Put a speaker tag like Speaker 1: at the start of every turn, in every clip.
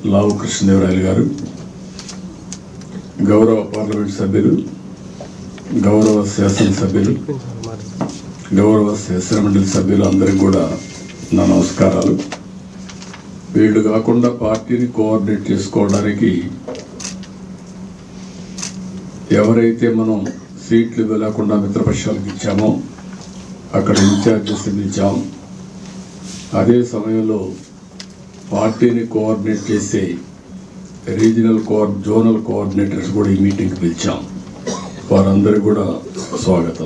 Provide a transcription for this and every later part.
Speaker 1: లావు కృష్ణదేవరాయలు గారు, గౌరవ పార్లమెంట్ సభ్యులు, గౌరవ శాసనసభ్యులు, గౌరవ శాసనమండలి సభ్యులు అందరికీ కూడా నా నమస్కారాలు. వీళ్ళు కాకుండా పార్టీని కోఆర్డినేట్ చేసుకోవడానికి ఎవరైతే మనం సీట్లు వెళ్ళకుండా మిత్రపక్షాలకు ఇచ్చామో అక్కడ ఇన్ఛార్జెస్ ఇచ్చాం. అదే సమయంలో పార్టీని కోఆర్డినేట్ చేసే జోనల్ కోఆర్డినేటర్స్ కూడా ఈ మీటింగ్కి పిలిచాం. వారందరికీ కూడా స్వాగతం.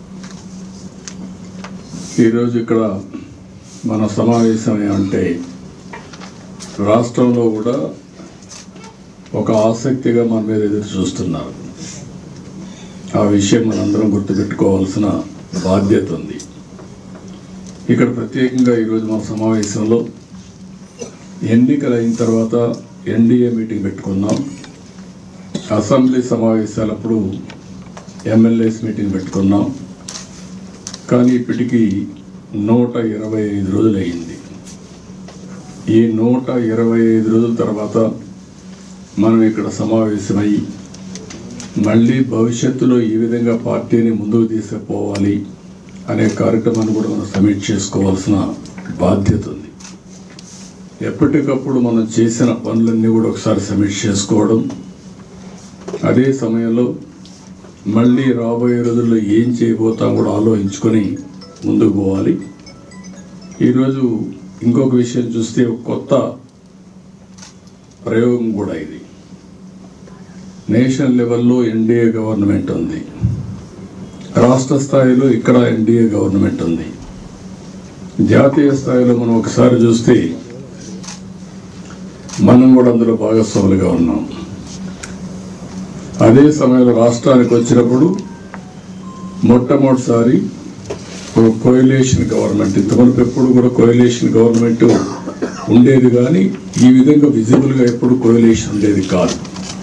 Speaker 1: ఈరోజు ఇక్కడ మన సమావేశం ఏమంటే రాష్ట్రంలో కూడా ఒక ఆసక్తిగా మన మీద ఎదురు చూస్తున్నారు. ఆ విషయం మనందరం గుర్తుపెట్టుకోవాల్సిన బాధ్యత ఉంది. ఇక్కడ ప్రత్యేకంగా ఈరోజు మన సమావేశంలో ఎన్నికలు అయిన తర్వాత ఎన్డీఏ మీటింగ్ పెట్టుకున్నాం. అసెంబ్లీ సమావేశాలప్పుడు ఎమ్మెల్యేస్ మీటింగ్ పెట్టుకున్నాం. కానీ ఇప్పటికీ 125 రోజులు అయింది. ఈ 125 రోజుల తర్వాత మనం ఇక్కడ సమావేశమై మళ్ళీ భవిష్యత్తులో ఈ విధంగా పార్టీని ముందుకు తీసుకుపోవాలి అనే కార్యక్రమాన్ని కూడా మనం సమీక్ష చేసుకోవాల్సిన బాధ్యత ఉంది. ఎప్పటికప్పుడు మనం చేసిన పనులన్నీ కూడా ఒకసారి సమీక్ష చేసుకోవడం, అదే సమయంలో మళ్ళీ రాబోయే రోజుల్లో ఏం చేయబోతాం కూడా ఆలోచించుకొని ముందుకు పోవాలి. ఈరోజు ఇంకొక విషయం చూస్తే ఒక కొత్త ప్రయోగం కూడా ఇది. నేషనల్ లెవెల్లో ఎన్డీఏ గవర్నమెంట్ ఉంది, రాష్ట్ర స్థాయిలో ఇక్కడ ఎన్డీఏ గవర్నమెంట్ ఉంది, జాతీయ స్థాయిలో మనం ఒకసారి చూస్తే మనం కూడా అందులో భాగస్వాములుగా ఉన్నాం. అదే సమయంలో రాష్ట్రానికి వచ్చినప్పుడు మొట్టమొదటిసారి ఒక కోయలేషన్ గవర్నమెంట్, ఇంతవరకు ఎప్పుడు కూడా కోయలేషన్ గవర్నమెంట్ ఉండేది కానీ ఈ విధంగా విజిబుల్గా ఎప్పుడు కోయలేషన్ ఉండేది కాదు.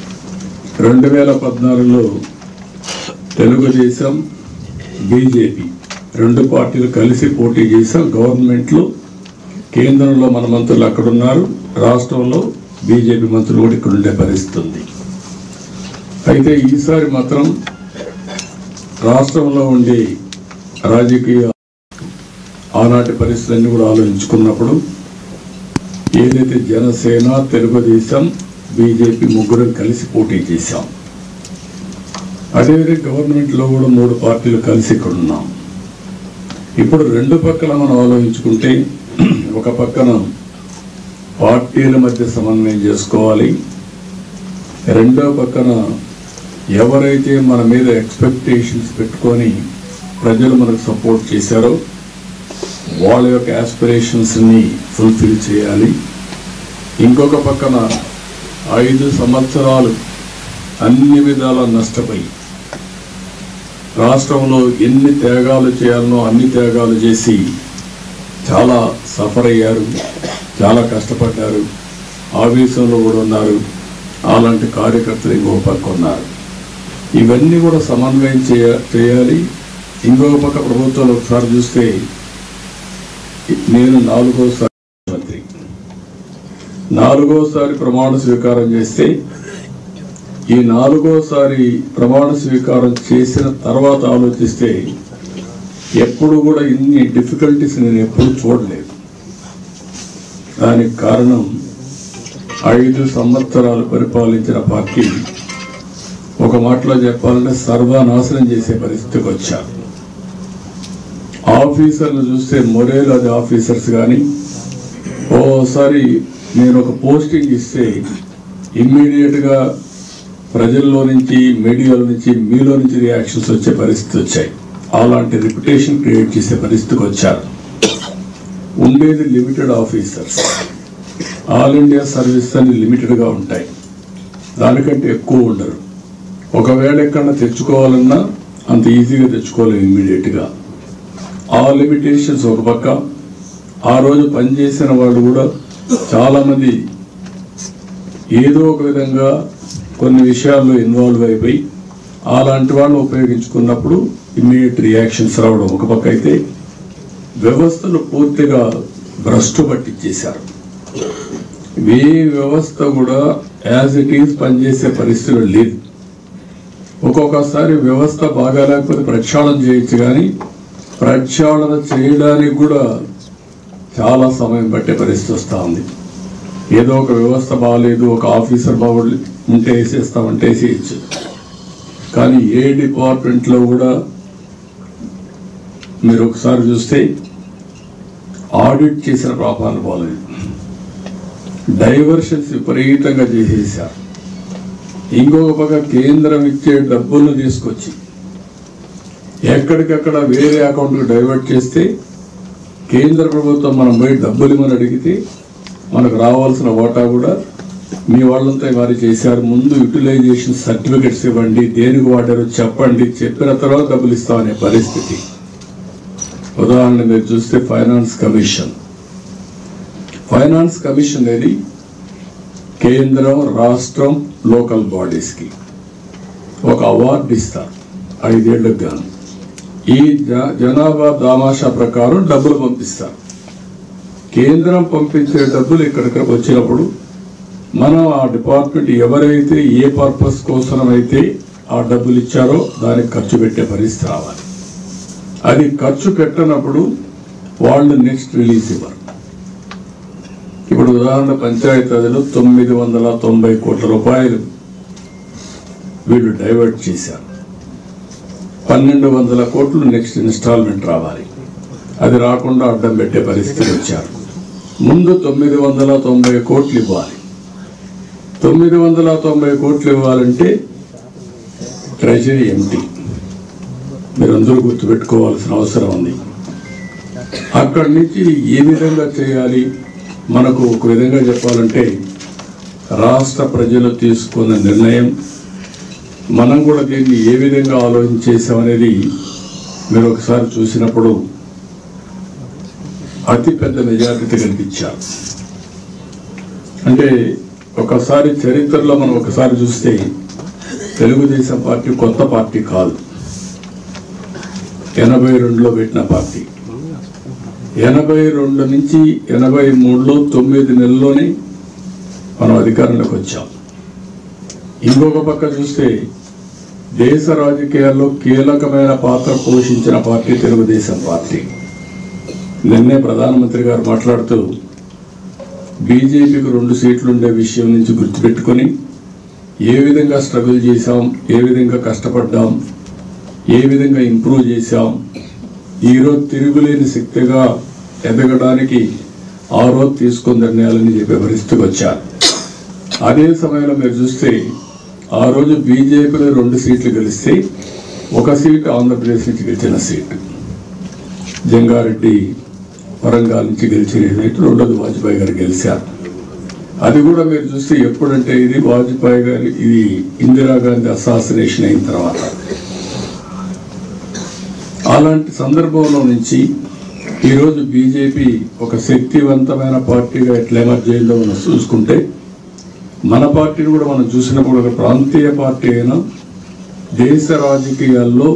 Speaker 1: 2014లో తెలుగుదేశం, బీజేపీ రెండు పార్టీలు కలిసి పోటీ చేశాం. గవర్నమెంట్లో కేంద్రంలో మన మంత్రులు అక్కడ ఉన్నారు, రాష్ట్రంలో బీజేపీ మంత్రులు కూడా ఇక్కడ ఉండే పరిస్థితి ఉంది. అయితే ఈసారి మాత్రం రాష్ట్రంలో ఉండే రాజకీయ ఆనాటి పరిస్థితులన్నీ కూడా ఆలోచించుకున్నప్పుడు ఏదైతే జనసేన, తెలుగుదేశం, బీజేపీ ముగ్గురు కలిసి పోటీ చేశాం. అదేవిధంగా గవర్నమెంట్లో కూడా 3 పార్టీలు కలిసి ఇక్కడ ఉన్నాం. ఇప్పుడు రెండు పక్కల మనం ఆలోచించుకుంటే ఒక పక్కన పార్టీల మధ్య సమన్వయం చేసుకోవాలి, రెండో పక్కన ఎవరైతే మన మీద ఎక్స్పెక్టేషన్స్ పెట్టుకొని ప్రజలు మనకు సపోర్ట్ చేశారో వాళ్ళ యొక్క ఆస్పిరేషన్స్ని ఫుల్ఫిల్ చేయాలి. ఇంకొక పక్కన 5 సంవత్సరాలు అన్ని విధాలా నష్టపోయి రాష్ట్రంలో ఎన్ని త్యాగాలు చేయాలనో అన్ని త్యాగాలు చేసి చాలా సఫర్ అయ్యారు, చాలా కష్టపడ్డారు, ఆవేశంలో కూడా ఉన్నారు. అలాంటి కార్యకర్తలు ఇంకొక పక్క ఉన్నారు. ఇవన్నీ కూడా సమన్వయం చేయాలి. ఇంకొక పక్క ప్రభుత్వాలు ఒకసారి చూస్తే నేను 4వ మంత్రి 4వసారి ప్రమాణ స్వీకారం చేస్తే ఈ 4వసారి ప్రమాణ స్వీకారం చేసిన తర్వాత ఆలోచిస్తే ఎప్పుడు కూడా ఇన్ని డిఫికల్టీస్ నేను ఎప్పుడు చూడలేదు. దానికి కారణం 5 సంవత్సరాలు పరిపాలించిన పార్టీ ఒక మాటలో చెప్పాలంటే సర్వనాశనం చేసే పరిస్థితికి వచ్చారు. ఆఫీసర్లు చూస్తే మొరేల్ అది ఆఫీసర్స్ కానీ ఓసారి నేను ఒక పోస్టింగ్ ఇస్తే ఇమ్మీడియట్గా ప్రజల్లో నుంచి, మీడియాలో నుంచి, మీలో నుంచి రియాక్షన్స్ వచ్చే పరిస్థితి వచ్చాయి. అలాంటి రిప్యుటేషన్ క్రియేట్ చేసే పరిస్థితికి వచ్చారు. ఉండేది limited officers, all India service అని లిమిటెడ్గా ఉంటాయి, దానికంటే ఎక్కువ ఉండరు. ఒకవేళ ఎక్కడన్నా తెచ్చుకోవాలన్నా అంత ఈజీగా తెచ్చుకోలేము ఇమ్మీడియట్గా. ఆ లిమిటేషన్స్ ఒక పక్క, ఆ రోజు పనిచేసిన వాళ్ళు కూడా చాలామంది ఏదో ఒక విధంగా కొన్ని విషయాల్లో ఇన్వాల్వ్ అయిపోయి అలాంటి వాళ్ళు ఉపయోగించుకున్నప్పుడు ఇమ్మీడియట్ రియాక్షన్స్ రావడం ఒక పక్క అయితే, వ్యవస్థలు పూర్తిగా భ్రష్టు పట్టించేశారు. ఏ వ్యవస్థ కూడా యాజ్ ఇట్ ఈజ్ పనిచేసే పరిస్థితులు లేదు. ఒక్కొక్కసారి వ్యవస్థ బాగా లేకపోతే ప్రక్షాళన చేయొచ్చు, కానీ ప్రక్షాళన చేయడానికి కూడా చాలా సమయం పట్టే పరిస్థితి వస్తూ ఉంది. ఏదో ఒక వ్యవస్థ బాగాలేదు, ఒక ఆఫీసర్ బాగుంటే వేసేస్తామంటే వేసేయచ్చు, కానీ ఏ డిపార్ట్మెంట్లో కూడా మీరు ఒకసారి చూస్తే ఆడిట్ చేసిన పాపాలు బాగాలేదు. డైవర్షన్స్ విపరీతంగా చేసేసారు. ఇంకొక పక్క కేంద్రం ఇచ్చే డబ్బులను తీసుకొచ్చి ఎక్కడికక్కడ వేరే అకౌంట్కి డైవర్ట్ చేస్తే కేంద్ర ప్రభుత్వం మనం పోయి డబ్బులు ఇవ్వమని అడిగితే మనకు రావాల్సిన వాటా కూడా మీ వాళ్ళంతా వారు చేశారు. ముందు యూటిలైజేషన్ సర్టిఫికెట్స్ ఇవ్వండి, దేనికి వాడారో చెప్పండి, చెప్పిన తర్వాత డబ్బులు ఇస్తామనే పరిస్థితి. ఉదాహరణ మీరు చూస్తే ఫైనాన్స్ కమిషన్ అనేది కేంద్రం, రాష్ట్రం, లోకల్ బాడీస్కి ఒక అవార్డు ఇస్తారు 5 ఏళ్లకు గాను. ఈ జనాభా దామాషా ప్రకారం డబ్బులు పంపిస్తారు. కేంద్రం పంపించే డబ్బులు ఇక్కడికి వచ్చినప్పుడు మనం ఆ డిపార్ట్మెంట్ ఎవరైతే ఏ పర్పస్ కోసమైతే ఆ డబ్బులు ఇచ్చారో దానికి ఖర్చు పెట్టే పరిస్థితి రావాలి. అది ఖర్చు పెట్టినప్పుడు వాళ్ళు నెక్స్ట్ రిలీజ్ ఇవ్వరు. ఇప్పుడు ఉదాహరణ పంచాయతీలో 990 కోట్ల రూపాయలు వీళ్ళు డైవర్ట్ చేశారు. 1200 కోట్లు నెక్స్ట్ ఇన్స్టాల్మెంట్ రావాలి. అది రాకుండా అడ్డం పెట్టే పరిస్థితి వచ్చారు. ముందు 990 కోట్లు ఇవ్వాలి. 990 కోట్లు ఇవ్వాలంటే ట్రెజరీ ఎంటీ, మీరందరూ గుర్తుపెట్టుకోవాల్సిన అవసరం ఉంది. అక్కడి నుంచి ఏ విధంగా చేయాలి, మనకు ఒక విధంగా చెప్పాలంటే రాష్ట్ర ప్రజలు తీసుకున్న నిర్ణయం, మనం కూడా దీన్ని ఏ విధంగా ఆలోచించేసామనేది మీరు ఒకసారి చూసినప్పుడు అతిపెద్ద మెజారిటీ కనిపించారు. అంటే ఒకసారి చరిత్రలో మనం ఒకసారి చూస్తే తెలుగుదేశం పార్టీ కొత్త పార్టీ కాదు, 82లో పెట్టిన పార్టీ. 82 నుంచి 83లో 9 నెలల్లోనే మనం అధికారంలోకి వచ్చాం. ఇంకొక పక్క చూస్తే దేశ రాజకీయాల్లో కీలకమైన పాత్ర పోషించిన పార్టీ తెలుగుదేశం పార్టీ. నిన్నే ప్రధానమంత్రి గారు మాట్లాడుతూ బీజేపీకి 2 సీట్లు ఉండే విషయం నుంచి గుర్తుపెట్టుకొని ఏ విధంగా స్ట్రగుల్ చేశాం, ఏ విధంగా కష్టపడ్డాం, ఏ విధంగా ఇంప్రూవ్ చేశాం, ఈరోజు తిరుగులేని శక్తిగా ఎదగడానికి ఆ రోజు తీసుకున్న నిర్ణయాలని చెప్పే పరిస్థితికి వచ్చారు. అదే సమయంలో మీరు చూస్తే ఆ రోజు బీజేపీలో 2 సీట్లు గెలిస్తే 1 సీటు ఆంధ్రప్రదేశ్ నుంచి గెలిచిన సీటు, జంగారెడ్డి వరంగల్ నుంచి గెలిచిన సీటు, 2వది వాజ్పేయి గారు గెలిచారు. అది కూడా మీరు చూస్తే ఎప్పుడంటే ఇది వాజ్పేయి గారి, ఇది ఇందిరాగాంధీ అసాసినేషన్ అయిన తర్వాత. అలాంటి సందర్భంలో నుంచి ఈరోజు బీజేపీ ఒక శక్తివంతమైన పార్టీగా ఎట్లా ఎమర్జ్ అయిందో మనం చూసుకుంటే, మన పార్టీని కూడా మనం చూసినప్పుడు ఒక ప్రాంతీయ పార్టీ అయినా దేశ రాజకీయాల్లో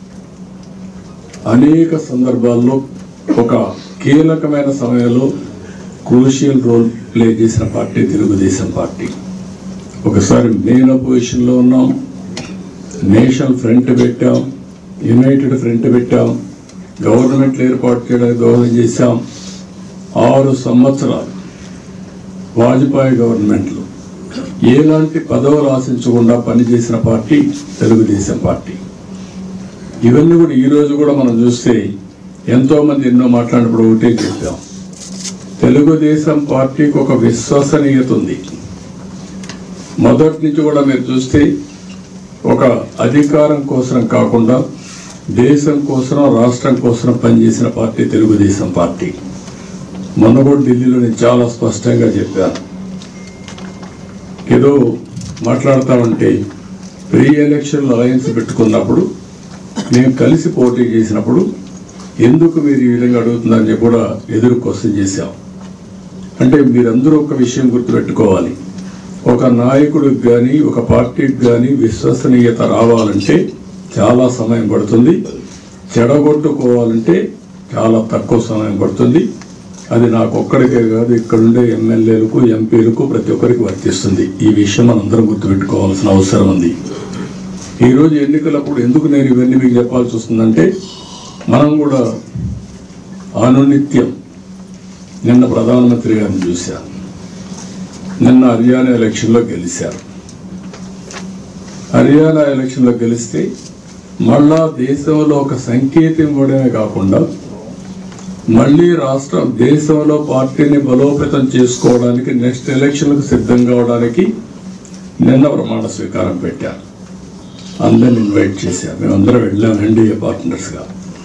Speaker 1: అనేక సందర్భాల్లో ఒక కీలకమైన సమయంలో క్రూషియల్ రోల్ ప్లే చేసిన పార్టీ తెలుగుదేశం పార్టీ. ఒకసారి మెయిన్ అపోజిషన్లో ఉన్నాం, నేషనల్ ఫ్రంట్ పెట్టాం, యునైటెడ్ ఫ్రంట్ పెట్టాం, గవర్నమెంట్లు ఏర్పాటు చేయడానికి దోహదం చేశాం. 6 సంవత్సరాలు వాజ్పేయి గవర్నమెంట్లో ఎలాంటి పదవులు ఆశించకుండా పనిచేసిన పార్టీ తెలుగుదేశం పార్టీ. ఇవన్నీ కూడా ఈరోజు కూడా మనం చూస్తే ఎంతోమంది ఎన్నో మాట్లాడినప్పుడు ఒకటే చెప్పాం, తెలుగుదేశం పార్టీకి ఒక విశ్వసనీయత ఉంది. మొదటి నుంచి కూడా మీరు చూస్తే ఒక అధికారం కోసం కాకుండా దేశం కోసం, రాష్ట్రం కోసం పనిచేసిన పార్టీ తెలుగుదేశం పార్టీ. మొన్న కూడా ఢిల్లీలో నేను చాలా స్పష్టంగా చెప్పాను, ఏదో మాట్లాడతామంటే ప్రీ ఎలక్షన్ అలయన్స్ పెట్టుకున్నప్పుడు మేము కలిసి పోటీ చేసినప్పుడు ఎందుకు మీరు ఈ విధంగా అడుగుతున్నారని చెప్పి కూడా ఎదురు క్వశ్చన్ చేశాం. అంటే మీరందరూ ఒక విషయం గుర్తుపెట్టుకోవాలి, ఒక నాయకుడికి కానీ ఒక పార్టీకి కానీ విశ్వసనీయత రావాలంటే చాలా సమయం పడుతుంది, చెడగొట్టుకోవాలంటే చాలా తక్కువ సమయం పడుతుంది. అది నాకు ఒక్కడికే కాదు, ఇక్కడుండే ఎమ్మెల్యేలకు, ఎంపీలకు, ప్రతి ఒక్కరికి వర్తిస్తుంది. ఈ విషయం మనందరం గుర్తుపెట్టుకోవాల్సిన అవసరం ఉంది. ఈరోజు ఎన్నికలప్పుడు ఎందుకు నేను ఇవన్నీ మీకు చెప్పాల్సి వస్తుందంటే, మనం కూడా అనునిత్యం నిన్న ప్రధానమంత్రి గారిని చూశాను. నిన్న హర్యానా ఎలక్షన్లో గెలిచారు. హర్యానా ఎలక్షన్లో గెలిస్తే మళ్ళా దేశంలో ఒక సంకేతం ఇవ్వడమే కాకుండా మళ్ళీ దేశంలో పార్టీని బలోపేతం చేసుకోవడానికి, నెక్స్ట్ ఎలక్షన్లకు సిద్ధం కావడానికి నిన్న ప్రమాణ స్వీకారం పెట్టారు. అందరిని ఇన్వైట్ చేశారు. మేమందరం వెళ్ళాం ఎన్డీఏ పార్ట్నర్స్గా.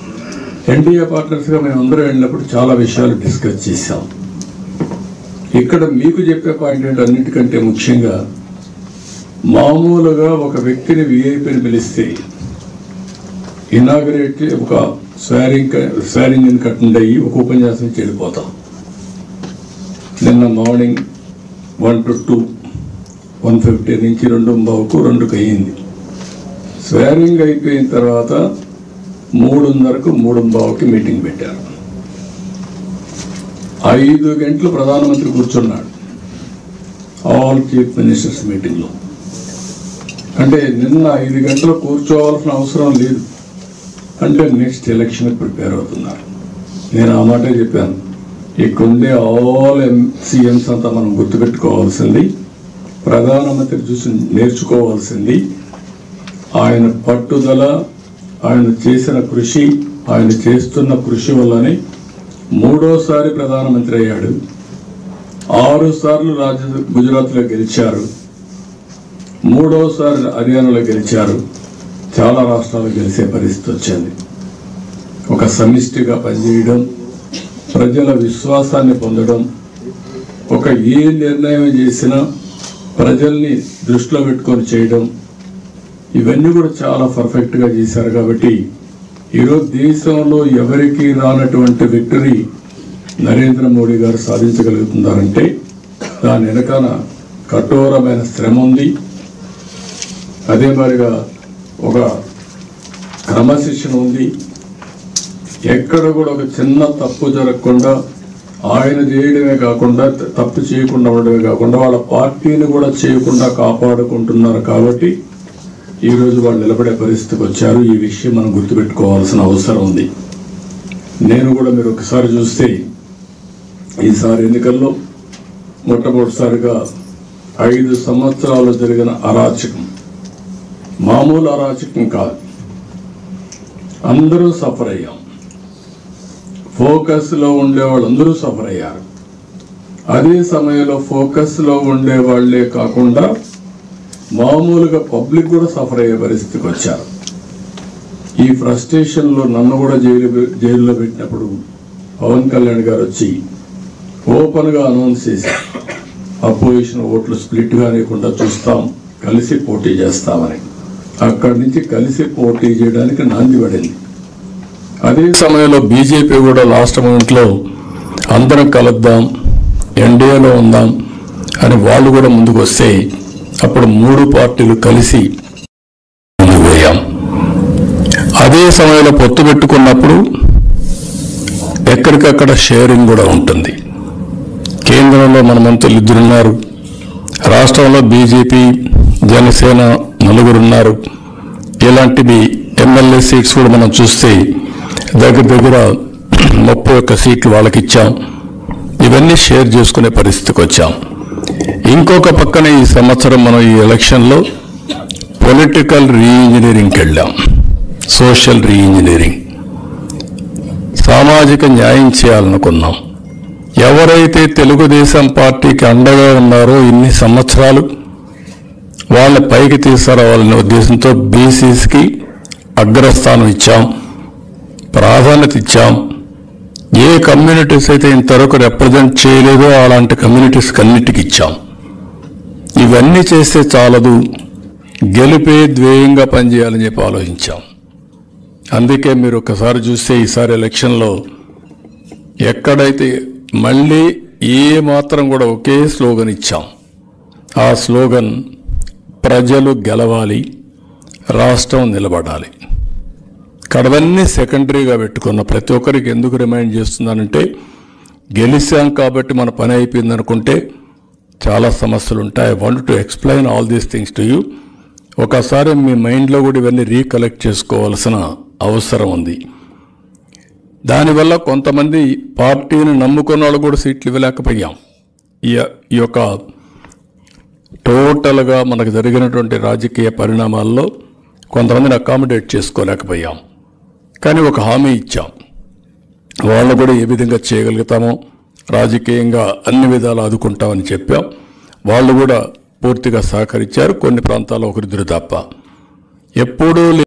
Speaker 1: మేమందరం వెళ్ళినప్పుడు చాలా విషయాలు డిస్కస్ చేశాం. ఇక్కడ మీకు చెప్పే పాయింట్ ఏంటి, అన్నిటికంటే ముఖ్యంగా మామూలుగా ఒక వ్యక్తిని విఐపిని పిలిస్తే ఇనాగరేట్ ఒక స్వేరింగ్ అటెండ్ అయ్యి ఒక ఉపన్యాసం వెళ్ళిపోతాం. నిన్న మార్నింగ్ 1 to 2, 1:50 నుంచి 2:15కు 2కి అయ్యింది. స్వేరింగ్ అయిపోయిన తర్వాత 3:30కు 3:15కి మీటింగ్ పెట్టారు. 5 గంటలు ప్రధానమంత్రి కూర్చున్నాడు ఆల్ చీఫ్ మినిస్టర్స్ మీటింగ్లో. అంటే నిన్న 5 గంటలు కూర్చోవాల్సిన అవసరం లేదు. అంటే నెక్స్ట్ ఎలక్షన్ ప్రిపేర్ అవుతున్నారు. నేను ఆ మాటే చెప్పాను. ఇక్కడుండే ఆల్ సీఎంస్ అంతా మనం గుర్తుపెట్టుకోవాల్సింది, ప్రధానమంత్రి చూసి నేర్చుకోవాల్సింది ఆయన పట్టుదల, ఆయన చేసిన కృషి, ఆయన చేస్తున్న కృషి వల్లనే 3వసారి ప్రధానమంత్రి అయ్యాడు. 6 సార్లు గుజరాత్లో గెలిచారు, 3వసారి హర్యానాలో గెలిచారు. చాలా రాష్ట్రాలు గెలిచే పరిస్థితి వచ్చింది. ఒక సమిష్టిగా పనిచేయడం, ప్రజల విశ్వాసాన్ని పొందడం, ఒక ఏ నిర్ణయం చేసినా ప్రజల్ని దృష్టిలో పెట్టుకొని చేయడం, ఇవన్నీ కూడా చాలా పర్ఫెక్ట్గా చేశారు. కాబట్టి ఈరోజు దేశంలో ఎవరికి రానటువంటి విక్టరీ నరేంద్ర మోడీ గారు సాధించగలుగుతున్నారంటే దాని వెనకాల కఠోరమైన శ్రమ ఉంది. అదే మరిగా ఒక క్రమశిక్షణ ఉంది. ఎక్కడ కూడా ఒక చిన్న తప్పు జరగకుండా ఆయన చేయడమే కాకుండా, తప్పు చేయకుండా ఉండడమే కాకుండా వాళ్ళ పార్టీని కూడా చేయకుండా కాపాడుకుంటున్నారు. కాబట్టి ఈరోజు వాళ్ళు నిలబడే పరిస్థితికి వచ్చారు. ఈ విషయం మనం గుర్తుపెట్టుకోవాల్సిన అవసరం ఉంది. నేను కూడా మీరు ఒకసారి చూస్తే ఈసారి ఎన్నికల్లో మొట్టమొదటిసారిగా 5 సంవత్సరాలు జరిగిన అరాచకం మామూలు అరాచకం కాదు. అందరూ సఫర్ అయ్యాం. ఫోకస్లో ఉండే వాళ్ళందరూ సఫర్ అయ్యారు. అదే సమయంలో ఫోకస్లో ఉండే వాళ్లే కాకుండా మామూలుగా పబ్లిక్ కూడా సఫర్ అయ్యే పరిస్థితికి వచ్చారు. ఈ ఫ్రస్ట్రేషన్లో నన్ను కూడా జైల్లో పెట్టినప్పుడు పవన్ కళ్యాణ్ గారు వచ్చి ఓపెన్గా అనౌన్స్ చేసి అపోజిషన్ ఓట్లు స్ప్లిట్గా లేకుండా చూస్తాం, కలిసి పోటీ చేస్తామని. అక్కడి నుంచి కలిసి పోటీ చేయడానికి నాంది పడింది. అదే సమయంలో బీజేపీ కూడా లాస్ట్ మూమెంట్లో అందరం కలుద్దాం, ఎన్డీఏలో ఉందాం అని వాళ్ళు కూడా ముందుకు వస్తే అప్పుడు 3 పార్టీలు కలిసి ముందుకు పోయాం. అదే సమయంలో పొత్తు పెట్టుకున్నప్పుడు ఎక్కడికక్కడ షేరింగ్ కూడా ఉంటుంది. కేంద్రంలో మన మంత్రులు 2 ఉన్నారు, రాష్ట్రంలో బీజేపీ, జనసేన 4 ఉన్నారు. ఇలాంటివి ఎమ్మెల్యే సీట్స్ కూడా మనం చూస్తే దగ్గర 31 సీట్లు వాళ్ళకి ఇచ్చాం. ఇవన్నీ షేర్ చేసుకునే పరిస్థితికి వచ్చాం. ఇంకొక పక్కన ఈ సంవత్సరం మనం ఈ ఎలక్షన్లో పొలిటికల్ రీఇంజనీరింగ్కి వెళ్ళాం. సోషల్ రీఇంజనీరింగ్, సామాజిక న్యాయం చేయాలనుకున్నాం. ఎవరైతే తెలుగుదేశం పార్టీకి అండగా ఉన్నారో ఇన్ని సంవత్సరాలు వాళ్ళ పైకి తీసుకురావాలనే ఉద్దేశంతో బీసీస్కి అగ్రస్థానం ఇచ్చాం, ప్రాధాన్యత ఇచ్చాం. ఏ కమ్యూనిటీస్ అయితే ఇంతవరకు రిప్రజెంట్ చేయలేదో అలాంటి కమ్యూనిటీస్కి అన్నిటికీ ఇచ్చాం. ఇవన్నీ చేస్తే చాలదు, గెలిపే ధ్యేయంగా పనిచేయాలని చెప్పి ఆలోచించాం. అందుకే మీరు ఒకసారి చూస్తే ఈసారి ఎలక్షన్లో ఎక్కడైతే మళ్ళీ ఏ మాత్రం కూడా ఒకే స్లోగన్ ఇచ్చాం. ఆ స్లోగన్ ప్రజలు గెలవాలి, రాష్ట్రం నిలబడాలి. కడవన్నీ సెకండరీగా పెట్టుకున్న ప్రతి ఒక్కరికి ఎందుకు రిమైండ్ చేస్తున్నానంటే గెలిచాం కాబట్టి మన పని అయిపోయింది అనుకుంటే చాలా సమస్యలు ఉంటాయి. I want to explain all these things to you. ఒకసారి మీ మైండ్లో కూడా ఇవన్నీ రీకలెక్ట్ చేసుకోవాల్సిన అవసరం ఉంది. దానివల్ల కొంతమంది పార్టీని నమ్ముకున్న వాళ్ళు కూడా సీట్లు ఇవ్వలేకపోయాం. ఈ యొక్క టోటల్గా మనకు జరిగినటువంటి రాజకీయ పరిణామాల్లో కొంతమందిని అకామిడేట్ చేసుకోలేకపోయాం. కానీ ఒక హామీ ఇచ్చాం, వాళ్ళు కూడా ఏ విధంగా చేయగలుగుతామో రాజకీయంగా అన్ని విధాలు ఆదుకుంటామని చెప్పాం. వాళ్ళు కూడా పూర్తిగా సహకరించారు, కొన్ని ప్రాంతాల్లో ఒకరిద్దరు తప్ప. ఎప్పుడూ